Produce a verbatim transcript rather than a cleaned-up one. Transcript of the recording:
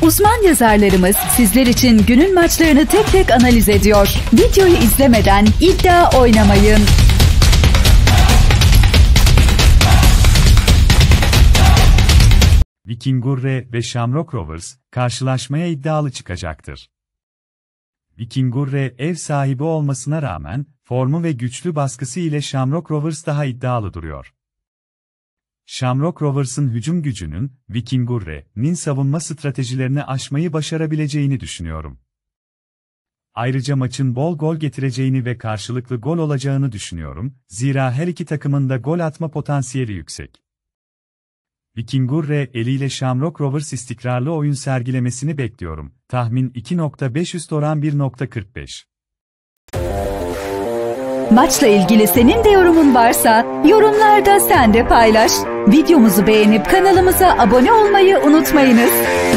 Uzman yazarlarımız sizler için günün maçlarını tek tek analiz ediyor. Videoyu izlemeden iddia oynamayın. Vikingurre ve Shamrock Rovers karşılaşmaya iddialı çıkacaktır. Vikingurre ev sahibi olmasına rağmen formu ve güçlü baskısı ile Shamrock Rovers daha iddialı duruyor. Shamrock Rovers'ın hücum gücünün Vikingurre'nin savunma stratejilerini aşmayı başarabileceğini düşünüyorum. Ayrıca maçın bol gol getireceğini ve karşılıklı gol olacağını düşünüyorum, zira her iki takımın da gol atma potansiyeli yüksek. Vikingurre eliyle Shamrock Rovers istikrarlı oyun sergilemesini bekliyorum. Tahmin iki nokta beş üst oran bir nokta kırk beş. Maçla ilgili senin de yorumun varsa yorumlarda sen de paylaş. Videomuzu beğenip kanalımıza abone olmayı unutmayınız.